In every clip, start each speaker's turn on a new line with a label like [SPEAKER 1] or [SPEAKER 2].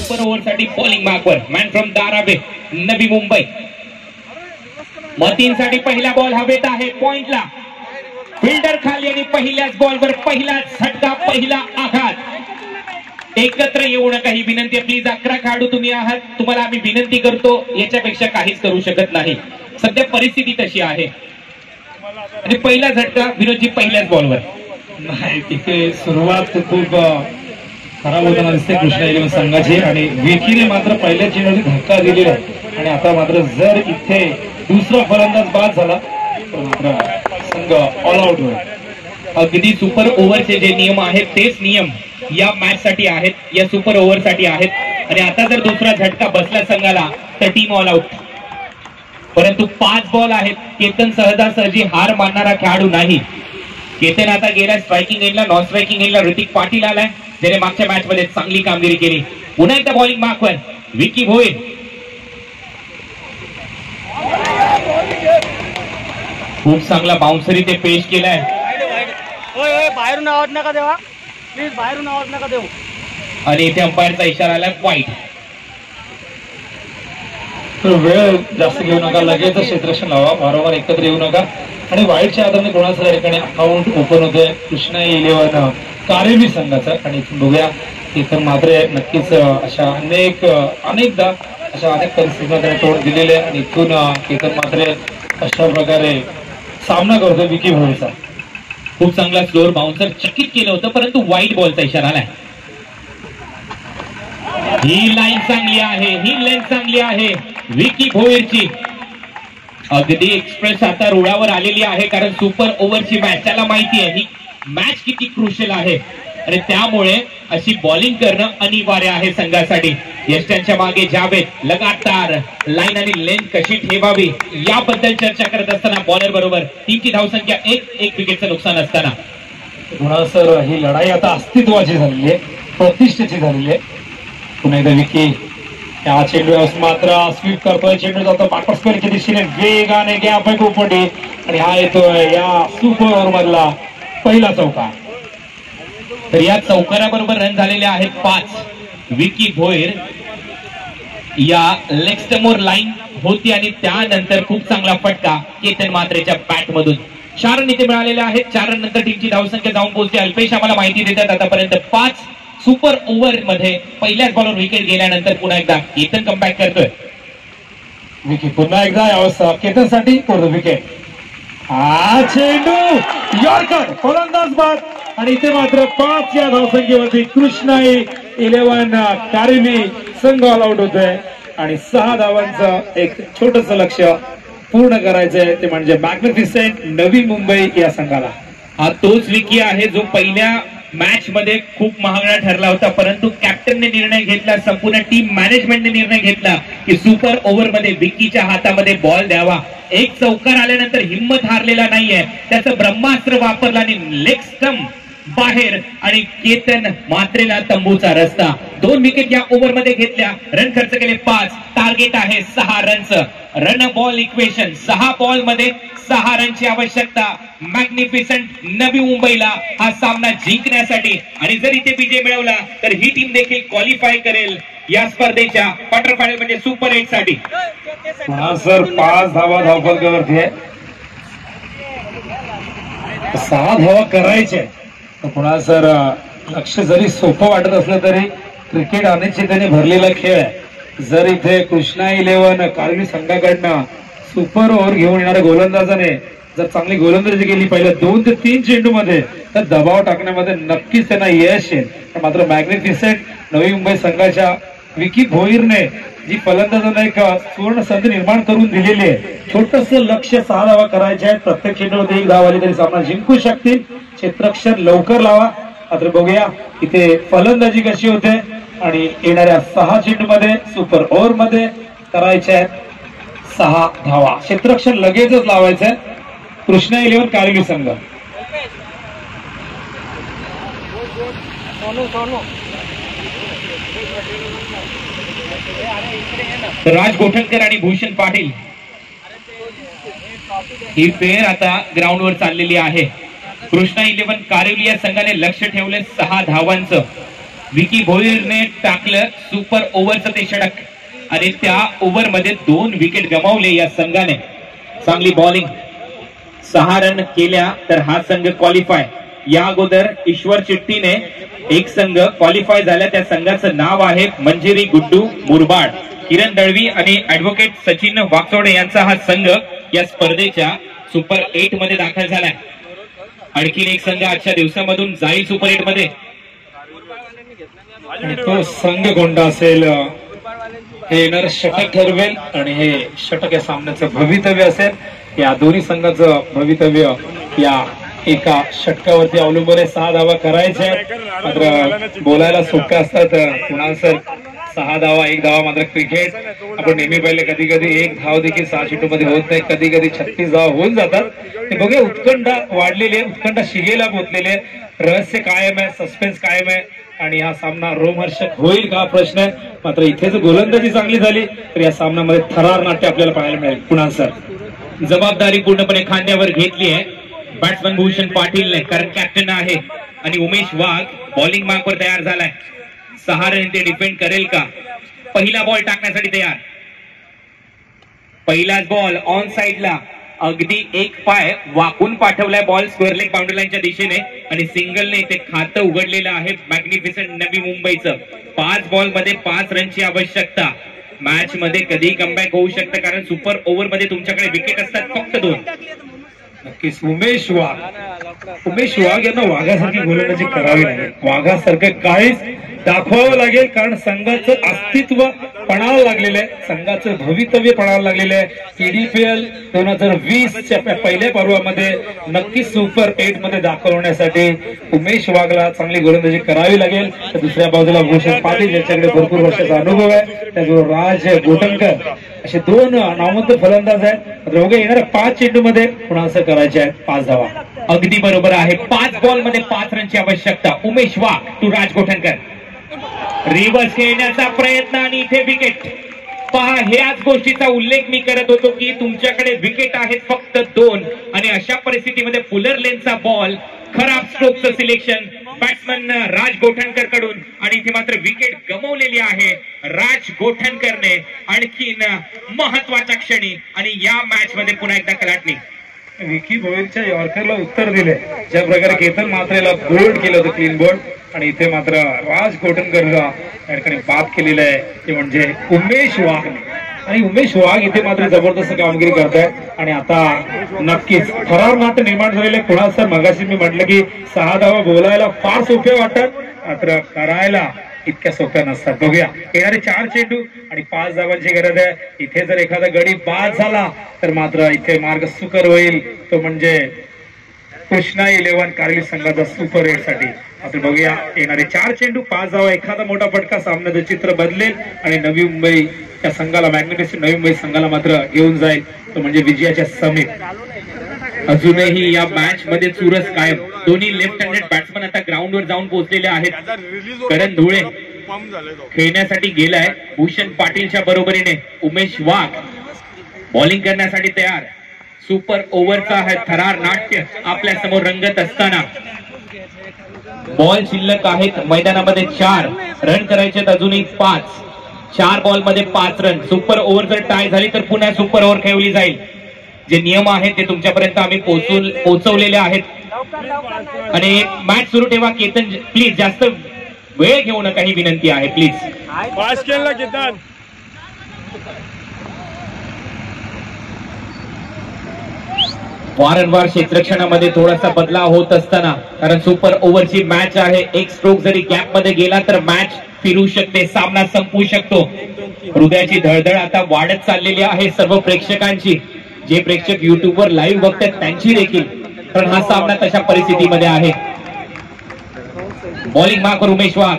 [SPEAKER 1] Super over साठी bowling मार्कवर man from Dharavi Navi Mumbai. मतींसाठी पहिला बॉल हवेत आहे पॉइंटला. फिल्डर खाली आणि पहिल्याच बॉलवर पहिला झटका, पहिला आघात. एकत्र येऊ नका ही विनंती प्लीज. 11 खेळाडू तुम्ही आहात, तुम्हाला आम्ही विनंती करतो, याच्यापेक्षा काहीच करू शकत नाही. सध्या परिस्थिती तशी आहे. आणि पहिला झटका विनोदजी पहिल्याच बॉलवर.
[SPEAKER 2] नाही, तिथे सुरुवात खूप खराब होताना दिसते कृष्णा इलेव्हन संघाची. आणि विकीने मात्र पहिल्या चेंडूवरती धक्का दिलेला आहे. आणि आता मात्र जर इथे दुसरा फलंदाज बाद झाला तर मात्र संघ ऑल आउट होईल.
[SPEAKER 1] अगदी सुपर ओव्हरचे जे नियम आहेत तेच नियम या मॅच साठी आहेत, या सुपर ओव्हर साठी आहेत. आणि आता जर दुसरा झटका बसला संघाला तर टीम ऑल आउट. परंतु 5 बॉल आहेत. केतन सहजासहजी हार मानणारा खेळाडू नाही. केतन आता गेला स्ट्रायकिंग एंडला, नॉन स्ट्रायकिंग एंडला ऋतिक पाटील आलाय, ज्याने मागच्या मॅच मध्ये चांगली कामगिरी केली. पुन्हा एकदा बॉलिंग मार्कवर विकी भोईर. खूप चांगला बाउन्सरी ते पेश केलाय.
[SPEAKER 3] बाहेरून आवाज नका देवा प्लीज, बाहेरून आवाज नका देऊ.
[SPEAKER 1] आणि इथे अंपायरचा इशारा आला वाईट.
[SPEAKER 2] वेळ जास्त घेऊ नका, लगेच क्षेत्ररक्षण लावा, वारंवार एकत्र येऊ नका. आणि वाईटच्या आधाराने कोणाच्या ठिकाणी अकाउंट ओपन होतोय कृष्णा इलेव्हन कारेली संघाचं. आणि इथून बघूया इथून मात्र नक्कीच अशा अनेकदा अशा अनेक परिस्थितीला त्याने तोंड दिलेले. आणि इथून इथून मात्र अशा प्रकारे सामना करतोय विकी भोईरचा.
[SPEAKER 1] खूप चांगला स्लोअर बाउन्सर चकित केलं होतं, परंतु वाईट बॉलचा इशारा आलाय. ही लाईन चांगली आहे, ही लेंथ चांगली आहे विकी भोईरची. अगदी एक्सप्रेस आता रुळावर आलेली आहे, कारण सुपर ओव्हरची मॅच त्याला माहिती आहे ही मॅच किती क्रुशियल आहे. आणि त्यामुळे अशी बॉलिंग करणं अनिवार्य आहे संघासाठी. यष्टांच्या मागे जावेद लगातार लाईन आणि लेंथ कशी ठेवावी याबद्दल चर्चा करत असताना बॉलर बरोबर टीमची धावसंख्या 1 विकेटचं नुकसान असताना
[SPEAKER 2] पुन्हा सर ही लढाई आता अस्तित्वाची झालेली आहे, प्रतिष्ठेची झालेली आहे. पुन्हा एकदा विकी या चेंडू मात्र स्वीप करतोय. चेंडू जातो बॅकवर्ड स्क्वेअरच्या दिशेने वेगाने गॅप आहे खूप मोठी. आणि हा येतोय या सुपर ओव्हर मधला पहिला चौकार.
[SPEAKER 1] तर या चौकाराबरोबर रन झालेले आहेत 5. विकी भोईर या लेग स्टम्पवर लाईन होती आणि त्यानंतर खूप चांगला फटका केतन मात्रेच्या बॅट मधून. 4 रन इथे मिळालेले आहेत. 4 रन नंतर टीमची धावसंख्या जाऊन पोहोचते. अल्पेश आम्हाला माहिती देतात आतापर्यंत 5 सुपर ओव्हर मध्ये पहिल्याच बॉलवर विकेट गेल्यानंतर पुन्हा एकदा केतन कमबॅक करतोय.
[SPEAKER 2] विकी पुन्हा एकदा यावस्था केतनसाठी पूर्ण विकेट. हा चेंडू यॉर्कर फलंदाज बाद. आणि इथे मात्र 5 या धावसंख्येवरती कृष्णा इलेव्हन कारेली संघ ऑल आउट होतोय. आणि 6 धावांचं एक छोटस लक्ष्य पूर्ण करायचंय, ते म्हणजे मॅग्निफिसेंट नवी मुंबई या संघाला.
[SPEAKER 1] हा तोच विकी आहे जो पहिल्या मॅच मध्ये खूप महागडा ठरला होता, परंतु कॅप्टनने निर्णय घेतला, संपूर्ण टीम मॅनेजमेंटने निर्णय घेतला की सुपर ओव्हर मध्ये विकीच्या हातामध्ये बॉल द्यावा. एक चौकार आल्यानंतर हिम्मत हारलेला नाहीये, त्याचं ब्रह्मास्त्र वापरला आणि लेग स्टंप बाहेर. आणि केतन मात्रेला तंबूचा रस्ता. 2 विकेट या ओव्हर मध्ये घेतल्या. रन खर्च केले 5. टार्गेट आहे 6 रनचं. रन बॉल इक्वेशन 6 बॉल मध्ये 6 रनची आवश्यकता मॅग्निफिसंट नवी मुंबईला हा सामना जिंकण्यासाठी. आणि जर इथे विजय मिळवला तर ही टीम देखील क्वालिफाय करेल या स्पर्धेच्या क्वार्टर फायनल म्हणजे सुपर 8 साठी.
[SPEAKER 2] सर 5 धावा धावफलकावरती आहे. 6 धावा करायचे. पुन्हा सर लक्ष जरी सोपं वाटत असलं तरी क्रिकेट अनिश्चिततेने भरलेला खेळ आहे. जर इथे कृष्णा इलेव्हन कारेली संघाकडनं सुपर ओव्हर घेऊन येणाऱ्या गोलंदाजाने जर चांगली गोलंदाजी केली पहिल्या 2 ते 3 चेंडू मध्ये तर दबाव टाकण्यामध्ये नक्कीच त्यांना यश येईल. मात्र मॅग्निफिसेंट नवी मुंबई संघाच्या विकी भोईरने जी फलंदाजांना एक सुवर्ण संधी निर्माण करून दिलेली आहे. छोटस लक्ष 6 धावा करायचे आहेत. प्रत्येक चेंडूमध्ये 1 धाव आली तरी सामना जिंकू शकतील. क्षेत्ररक्षण लवकर लावा. मात्र बघूया इथे फलंदाजी कशी होते. आणि येणाऱ्या 6 चेंडूमध्ये सुपर ओव्हर मध्ये करायचे आहेत 6 धावा. क्षेत्ररक्षण लगेचच लावायचंय कृष्णा इलेव्हन कारेली संघ.
[SPEAKER 1] राज गोठणकर आणि भूषण पाटील ही पेर आता ग्राउंडवर चाललेली आहे. कृष्णा इलेव्हन कारेली या संघाने लक्ष ठेवले 6 धावांचं. विकी भोईरने टाकलं सुपर ओव्हरचं ते षटक आणि त्या ओव्हरमध्ये 2 विकेट गमावले या संघाने. चांगली बॉलिंग, 6 रन केल्या तर हा संघ क्वालिफाय. या अगोदर ईश्वर चिट्टीने एक संघ क्वालिफाय झाला, त्या संघाचं नाव आहे मंजिरी गुड्डू मुरबाड. किरण दळवी आणि ऍडव्होकेट सचिन वाकचोडे यांचा हा संघ या स्पर्धेच्या सुपर 8 मध्ये दाखल झालाय. आणखीन एक संघ आजच्या दिवसामधून जाईल सुपर 8 मध्ये.
[SPEAKER 2] तो संघ कोणता असेल हे येणार षटक ठरवेल आणि हे षटक या सामन्याचं भवितव्य असेल. या दोन्ही संघाचं भवितव्य या एका षटकावरती अवलंबून आहे. 6 धावा करायच्या, मात्र बोलायला सोप्या असतात. कुणाल सर 6 धावा 1 धावा, मात्र क्रिकेट आपण नेहमी पाहिले कधी कधी 1 धाव देखील 6 चेंडूमध्ये होत नाही, कधी कधी 36 धावा होऊन जातात. ते बघूया, उत्कंठा वाढलेली आहे, उत्कंठा शिगेला पोहोचलेली आहे, रहस्य कायम आहे, सस्पेन्स कायम आहे आणि हा सामना रोमहर्षक होईल का प्रश्न आहे. मात्र इथे जर गोलंदाजी चांगली झाली तर या सामन्यामध्ये थरार नाट्य आपल्याला पाहायला मिळेल. कुणाल सर
[SPEAKER 1] जबाबदारी पूर्णपणे खांद्यावर घेतली आहे बॅट्समन भूषण पाटीलने, कारण कॅप्टन आहे. आणि उमेश वाघ बॉलिंग मार्कवर तयार झालाय. 6 रन ते डिफेंड करेल का? पहिला बॉल टाकण्यासाठी तयार. पहिलाच बॉल ऑन साइडला, अगदी 1 पाय वाकून पाठवलाय बॉल स्क्वेअर लेग बाउंड्री लाईनच्या दिशेने आणि सिंगलने ते खातं उघडलेलं आहे मॅग्निफिसंट नवी मुंबईचं. 5 बॉल मध्ये 5 रनची आवश्यकता. मॅच मध्ये कधी कमबॅक होऊ शकतं, कारण सुपर ओव्हर मध्ये तुमच्याकडे विकेट असतात फक्त 2.
[SPEAKER 2] नक्कीच उमेश वाघ यांना वाघासारखी गोलंदाजी करावी लागेल, वाघासारखं काहीच दाखवावं लागेल, कारण संघाचं अस्तित्व पणाला लागलेलं आहे, संघाचं भवितव्य पणाला लागलेलं आहे. EDPL 2020च्या पहिल्या पर्वामध्ये नक्कीच सुपर 8 मध्ये दाखल होण्यासाठी उमेश वाघला चांगली गोलंदाजी करावी लागेल. तर दुसऱ्या बाजूला भूषण पाटील ज्याच्याकडे भरपूर वर्षाचा अनुभव आहे, त्याचबरोबर राज गोटणकर असे 2 नामवंत फलंदाज आहेत. दोघे येणाऱ्या 5 चेंडूमध्ये पुन्हा असं करायचे आहेत 5 धावा.
[SPEAKER 1] अगदी बरोबर आहे. 5 बॉल मध्ये 5 रनची आवश्यकता. उमेश वाघ टू राज गोठणकर, रिव्हर्स खेळण्याचा प्रयत्न आणि इथे विकेट. पहा, ह्याच गोष्टीचा उल्लेख मी करत होतो की तुमच्याकडे विकेट आहेत फक्त 2 आणि अशा परिस्थितीमध्ये फुलर लेनचा बॉल, खराब स्ट्रोकचं सिलेक्शन बॅट्समन राज गोठणकर कडून आणि इथे मात्र विकेट गमावलेली आहे राज गोठणकरने. आणखीन महत्वाच्या क्षणी आणि या मॅच मध्ये पुन्हा एकदा कलाटणी.
[SPEAKER 2] विकी भोईरच्या यॉर्करला उत्तर दिले, ज्या प्रकारे केतन मात्रेला बोल्ड केलं होतं क्लीन बोल्ड, आणि इथे मात्र राज गोठणकरला या ठिकाणी बाद केलेलं आहे ते म्हणजे उमेश वाघ. आणि उमेश वाघ इथे मात्र जबरदस्त कामगिरी करतायत आणि आता नक्कीच थरार नाट्य निर्माण झालेलं आहे. कुणाल सर मगाशी मी म्हटलं की 6 धावा बोलायला फार सोप्या वाटतात, मात्र करायला इतक्या सोप्या नसतात. बघूया, येणारे 4 चेंडू आणि 5 धावांची गरज आहे. इथे जर एखादा गडी बाद झाला तर मात्र इथे मार्ग सुकर होईल, तो म्हणजे कृष्णा 11 कारगिल संघाचा सुपर 8 साठी. आता बघूया, येणारे 4 चेंडू 5 धावा, एखादा मोठा फटका सामन्याचं चित्र बदलेल आणि नवी मुंबई त्या संघाला, मॅग्निफिसंट नवी मुंबई संघाला मात्र घेऊन जाईल, तो म्हणजे विजयाच्या समीप.
[SPEAKER 1] अजूनही या मॅच मध्ये चुरस कायम. दोन्ही लेफ्ट हँडेड बॅट्समन आता ग्राउंडवर जाऊन पोहोचलेले आहेत. करण धुळे खेळण्यासाठी गेलाय भूषण पाटीलच्या बरोबरीने. उमेश वाघ बॉलिंग करण्यासाठी तयार. सुपर ओव्हरचा हा थरार नाट्य आपल्या समोर रंगत असताना बॉल शिल्लक आहेत मैदानामध्ये. 4 रन करायचे अजूनही 5. 4 बॉल मध्ये 5 रन. सुपर ओव्हर जर टाय झाली तर पुन्हा सुपर ओव्हर खेळवली जाईल. जे नियम आहेत ते तुमच्यापर्यंत आम्ही पोहोचवलेले आहेत. आणि मॅच सुरू ठेवा. केतन प्लीज जास्त वेळ घेऊ नका ही विनंती आहे प्लीज. वारंवार क्षेत्ररक्षणामध्ये थोडासा बदलाव होत असताना, कारण सुपर ओव्हरची मॅच आहे, एक स्ट्रोक जरी गॅप मध्ये गेला तर मॅच फिरू शकते, सामना संपू शकतो. हृदयाची धडधड आता वाढत चाललेली आहे सर्व प्रेक्षकांची. जे प्रेक्षक युट्यूबवर लाईव्ह बघतात त्यांची देखील, कारण हा सामना तशा परिस्थितीमध्ये आहे. बॉलिंग मार्कर उमेश वाघ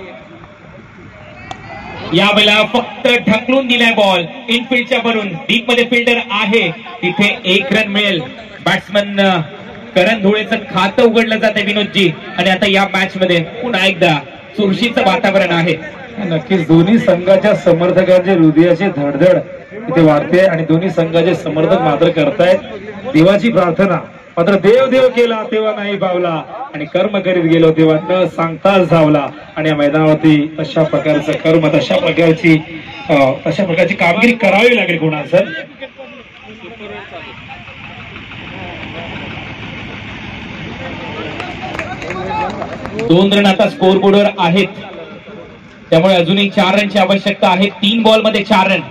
[SPEAKER 1] यावेळेला फक्त ढकलून दिलाय बॉल इनफिल्डच्या वरून. डीप मध्ये फिल्डर आहे, तिथे 1 रन मिळेल. बॅट्समन करण धुळेचं खातं उघडलं जाते विनोदजी. आणि आता या मॅच मध्ये पुन्हा एकदा चुरशीचं वातावरण आहे.
[SPEAKER 2] नक्कीच दोन्ही संघाच्या समर्थकांचे हृदयाची धडधड इथे वाढते आणि दोन्ही संघाचे समर्थक मात्र करतायत देवाची प्रार्थना मात्र देव देव केला तेव्हा नाही पावला आणि कर्म करीत गेलो तेव्हा न सांगताच धावला. आणि या मैदानावरती तशा प्रकारचं कर्म, तशा प्रकारची कामगिरी करावी लागेल कुणाल सर.
[SPEAKER 1] दोन रन आता स्कोर बोर्डवर आहेत, त्यामुळे अजूनही 4 रनची आवश्यकता आहे. 3 बॉलमध्ये 4 रन.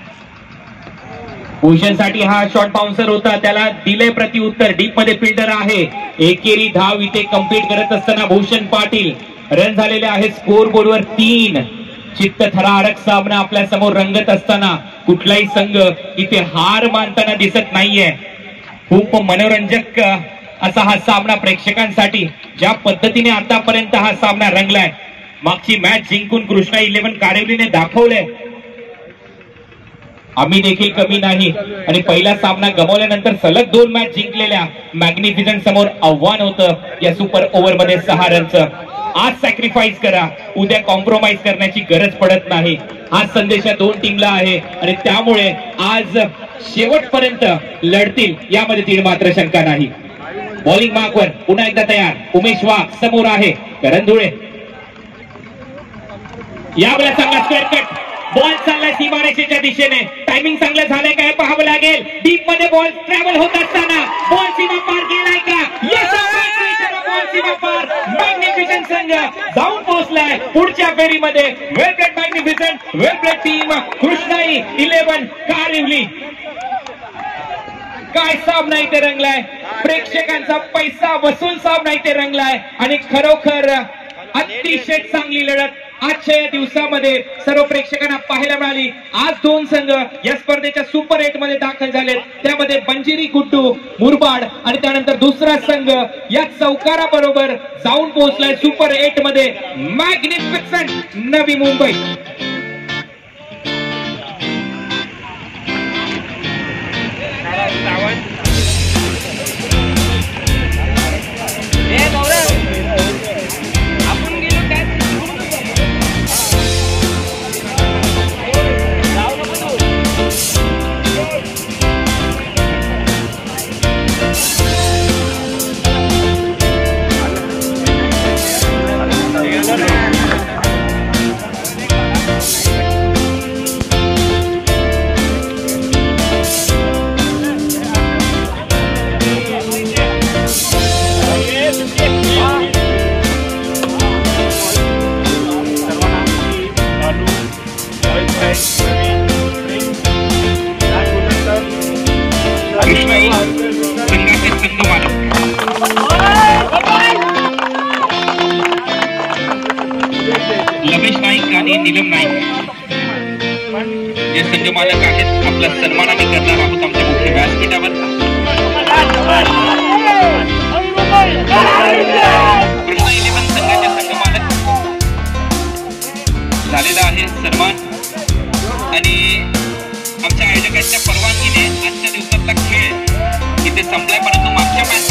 [SPEAKER 1] भूषणसाठी हा शॉर्ट बाउन्सर होता, त्याला दिले प्रत्युत्तर. डीप मध्ये फिल्डर आहे. एकेरी धाव इथे कंप्लीट करत असताना भूषण पाटील. रन झालेले आहेत स्कोर बोर्डवर 3. चित्तथरारक सामना आपल्या समोर रंगत असताना कुठलाही संघ इथे हार मानताना दिसत नाहीये. खूप मनोरंजक असा हा सामना प्रेक्षकांसाठी. ज्या पद्धतीने आतापर्यंत हा सामना रंगलाय, मागची मॅच जिंकून कृष्णा 11 कारेवलीने दाखवलंय आम्ही देखील कमी नाही. आणि पहिला सामना गमावल्यानंतर सलग 2 मॅच जिंकलेल्या मॅग्निफिसंट समोर आव्हान होतं या सुपर ओव्हर मध्ये 6 रनचं. आज सॅक्रिफाईस करा, उद्या कॉम्प्रोमाइज करण्याची गरज पडत नाही. हा संदेश या 2 टीमला आहे आणि त्यामुळे आज शेवटपर्यंत लढतील यामध्ये तीळ मात्र शंका नाही. बॉलिंग मार्कवर पुन्हा एकदा तयार. उमेश वाघ समोर आहे. करण धुळे यावेळेला चांगला स्क्वेअर कट. बॉल चाललाय सीमारेषेच्या दिशेने. टायमिंग चांगलं झालंय काय पाहावं लागेल. डीप मध्ये बॉल ट्रॅव्हल होत असताना बॉल सीमा पार गेलाय का? बॉल सीमा पार. मॅग्निफिसंट संघ जाऊन पोहोचलाय पुढच्या फेरीमध्ये. Well played magnificent, well played team Krishnai 11 Kariwali. काय सामना इथे रंगलाय. प्रेक्षकांचा पैसा वसूल सामना इथे रंगलाय आणि खरोखर अतिशय चांगली लढत आजच्या या दिवसामध्ये सर्व प्रेक्षकांना पाहायला मिळाली. आज 2 संघ या स्पर्धेच्या सुपर 8 मध्ये दाखल झालेत. त्यामध्ये बंजिरी गुड्डू मुरबाड आणि त्यानंतर दुसरा संघ या चौकाराबरोबर जाऊन पोहोचलाय सुपर 8 मध्ये. मॅग्निफिसंट नवी मुंबई. रमेश नाईक आणि नीलम नाईक जे संघ मालक आहेत, आपला सन्मान आम्ही करणार आहोत आमच्या मुख्य व्यासपीठावर. कृष्णा 11 संघाचे संघ मालक झालेला आहे सन्मान. आणि आमच्या आयोजकांच्या परवानगीने आजच्या दिवसातला खेळ इथे संपलाय, परंतु मागच्या मॅच